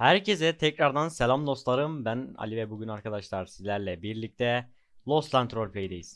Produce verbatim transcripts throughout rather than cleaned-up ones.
Herkese tekrardan selam dostlarım. Ben Ali ve bugün arkadaşlar sizlerle birlikte Lost Land Roleplay'deyiz.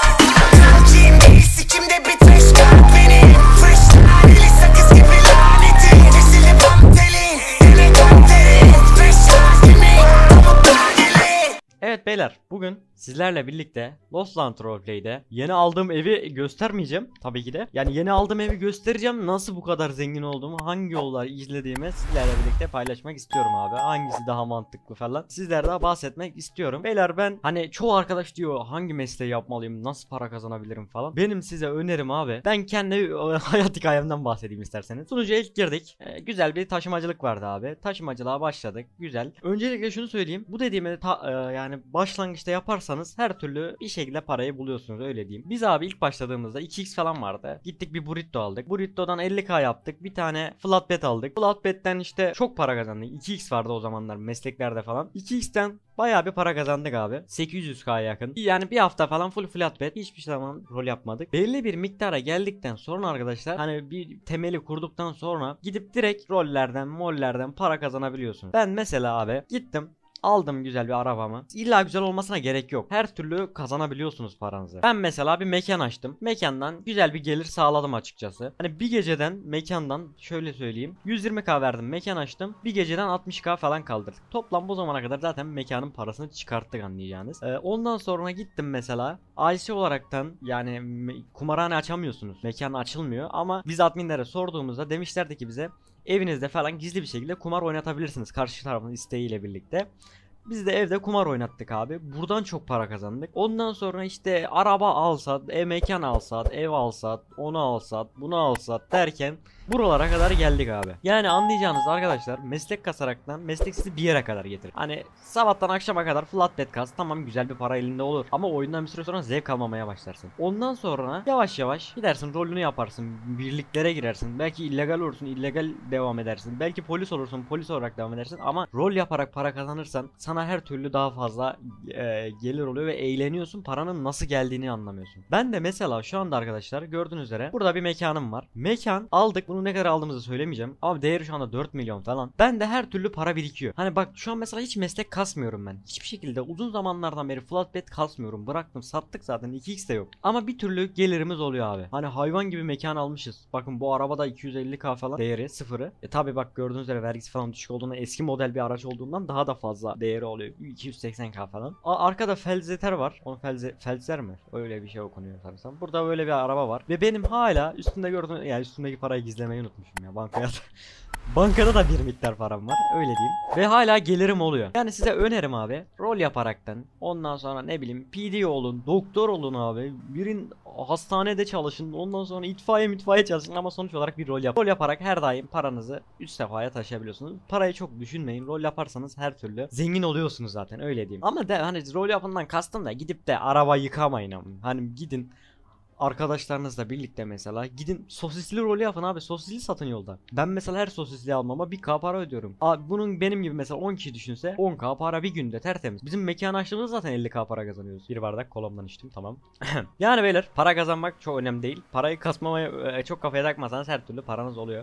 İçimde bir taş kalbini freestyle sakız gibi laneti kesili pantelin helikopterin freestyle kimi topuklareli. Evet beyler, bugün sizlerle birlikte Lost Land Roleplay'de yeni aldığım evi göstermeyeceğim tabii ki de. Yani yeni aldığım evi göstereceğim. Nasıl bu kadar zengin olduğumu, hangi yolları izlediğimi sizlerle birlikte paylaşmak istiyorum abi. Hangisi daha mantıklı falan. Sizlerle bahsetmek istiyorum. Beyler ben hani çoğu arkadaş diyor hangi mesleği yapmalıyım, nasıl para kazanabilirim falan. Benim size önerim abi. Ben kendi hayat hikayemden bahsedeyim isterseniz. Sunucuya ilk girdik. Ee, güzel bir taşımacılık vardı abi. Taşımacılığa başladık. Güzel. Öncelikle şunu söyleyeyim. Bu dediğimi ta, e, yani başlangıçta yaparsanız her türlü bir şekilde parayı buluyorsunuz, öyle diyeyim. Biz abi ilk başladığımızda iki x falan vardı. Gittik bir burrito aldık. Burrito'dan elli k yaptık. Bir tane flatbed aldık. Flatbed'den işte çok para kazandık. iki x vardı o zamanlar mesleklerde falan. iki x'ten bayağı bir para kazandık abi. sekiz yüz k'ya yakın. Yani bir hafta falan full flatbed. Hiçbir zaman rol yapmadık. Belli bir miktara geldikten sonra arkadaşlar, hani bir temeli kurduktan sonra gidip direkt rollerden, mollerden para kazanabiliyorsunuz. Ben mesela abi gittim, aldım güzel bir arabamı. İlla güzel olmasına gerek yok. Her türlü kazanabiliyorsunuz paranızı. Ben mesela bir mekan açtım. Mekandan güzel bir gelir sağladım açıkçası. Hani bir geceden mekandan şöyle söyleyeyim, yüz yirmi k verdim, mekan açtım. Bir geceden altmış k falan kaldırdık. Toplam bu zamana kadar zaten mekanın parasını çıkarttık, anlayacağınız. Ee, ondan sonra gittim mesela I C olaraktan, yani kumarhane açamıyorsunuz. Mekan açılmıyor ama biz adminlere sorduğumuzda demişlerdi ki bize evinizde falan gizli bir şekilde kumar oynatabilirsiniz karşı tarafın isteğiyle birlikte. Biz de evde kumar oynattık abi. Buradan çok para kazandık. Ondan sonra işte araba alsat, e mekan alsat, ev alsat, onu alsat, bunu alsat derken buralara kadar geldik abi. Yani anlayacağınız arkadaşlar, meslek kasaraktan meslek sizi bir yere kadar getirir. Hani sabahtan akşama kadar flatbed kas, tamam güzel bir para elinde olur. Ama oyundan bir süre sonra zevk almamaya başlarsın. Ondan sonra yavaş yavaş gidersin, rolünü yaparsın, birliklere girersin. Belki illegal olursun, illegal devam edersin. Belki polis olursun, polis olarak devam edersin. Ama rol yaparak para kazanırsan sana her türlü daha fazla e, gelir oluyor ve eğleniyorsun. Paranın nasıl geldiğini anlamıyorsun. Ben de mesela şu anda arkadaşlar gördüğünüz üzere burada bir mekanım var. Mekan aldık. Bunu ne kadar aldığımızı söylemeyeceğim. Ama değeri şu anda dört milyon falan. Ben de her türlü para birikiyor. Hani bak şu an mesela hiç meslek kasmıyorum ben. Hiçbir şekilde uzun zamanlardan beri flatbed kasmıyorum. Bıraktım, sattık zaten, iki x de yok. Ama bir türlü gelirimiz oluyor abi. Hani hayvan gibi mekan almışız. Bakın bu arabada iki yüz elli k falan değeri, sıfırı. E tabi bak gördüğünüz üzere vergisi falan düşük olduğundan, eski model bir araç olduğundan daha da fazla değeri oluyor. iki yüz seksen k falan. A arkada Felzeter var. Onu Felze Felzer mi? Öyle bir şey okunuyor sanırsam. Burada böyle bir araba var. Ve benim hala üstünde gördüğüm, yani üstümdeki parayı gizlemeyi unutmuşum ya bankaya. Bankada da bir miktar param var, öyle diyeyim. Ve hala gelirim oluyor. Yani size önerim abi, rol yaparaktan, ondan sonra ne bileyim P D olun, doktor olun abi. Birin hastanede çalışın, ondan sonra itfaiye mitfaiye çalışın ama sonuç olarak bir rol yap. Rol yaparak her daim paranızı üst sefaya taşıyabiliyorsunuz. Parayı çok düşünmeyin. Rol yaparsanız her türlü zengin oluyorsunuz zaten, öyle diyeyim. Ama de hani rol yapından kastım da gidip de araba yıkamayın ama. Hani gidin arkadaşlarınızla birlikte mesela gidin sosisli rolü yapın abi, sosisli satın yolda. Ben mesela her sosisli almama bir k para ödüyorum. Abi bunun benim gibi mesela on kişi düşünse on k para bir günde tertemiz. Bizim mekan açtığımızda zaten elli k para kazanıyoruz. Bir bardak kolamdan içtim, tamam. Yani beyler, para kazanmak çok önemli değil. Parayı kasmamaya çok kafaya takmasanız her türlü paranız oluyor.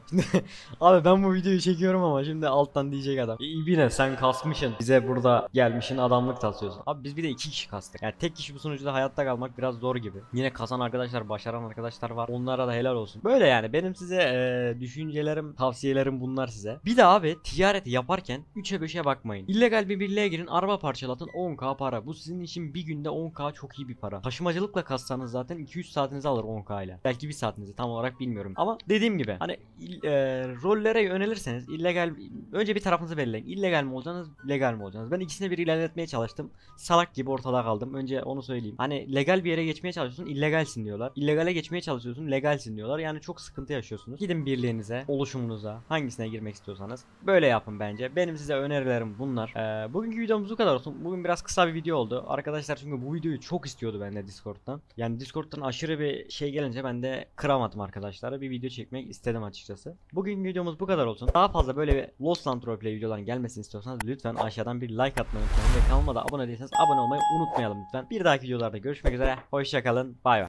Abi ben bu videoyu çekiyorum ama şimdi alttan diyecek adam, İbine sen kasmışsın, bize burada gelmişsin adamlık taslıyorsun. Abi biz bir de iki kişi kastık. Yani tek kişi bu sunucuda hayatta kalmak biraz zor gibi. Yine kasan arkadaşlar, başaran arkadaşlar var. Onlara da helal olsun. Böyle yani benim size e, düşüncelerim, tavsiyelerim bunlar size. Bir de abi ticaret yaparken üçe beşe bakmayın. İllegal bir birliğe girin, araba parçalatın, on k para. Bu sizin için bir günde on k çok iyi bir para. Taşımacılıkla kassanız zaten iki üç saatinizi alır on k ile. Belki bir saatinizi, tam olarak bilmiyorum. Ama dediğim gibi hani e, rollere yönelirseniz illegal, önce bir tarafınızı belirleyin. İllegal mi olacaksınız, legal mi olacaksınız? Ben ikisini bir ilerletmeye çalıştım. Salak gibi ortada kaldım. Önce onu söyleyeyim. Hani legal bir yere geçmeye çalışıyorsun, illegalsin diyorlar. İllegale geçmeye çalışıyorsun, legalsin diyorlar. Yani çok sıkıntı yaşıyorsunuz. Gidin birliğinize, oluşumunuza, hangisine girmek istiyorsanız böyle yapın bence. Benim size önerilerim bunlar. Ee, bugünkü videomuz bu kadar olsun. Bugün biraz kısa bir video oldu. Arkadaşlar çünkü bu videoyu çok istiyordu bende Discord'dan. Yani Discord'dan aşırı bir şey gelince ben de kıramadım arkadaşlar. Bir video çekmek istedim açıkçası. Bugünkü videomuz bu kadar olsun. Daha fazla böyle bir Lost Land Roleplay videoların gelmesini istiyorsanız lütfen aşağıdan bir like atmayı unutmayın. Ve kanalıma da abone değilseniz abone olmayı unutmayalım lütfen. Bir dahaki videolarda görüşmek üzere. Hoşçakalın. Bay bay.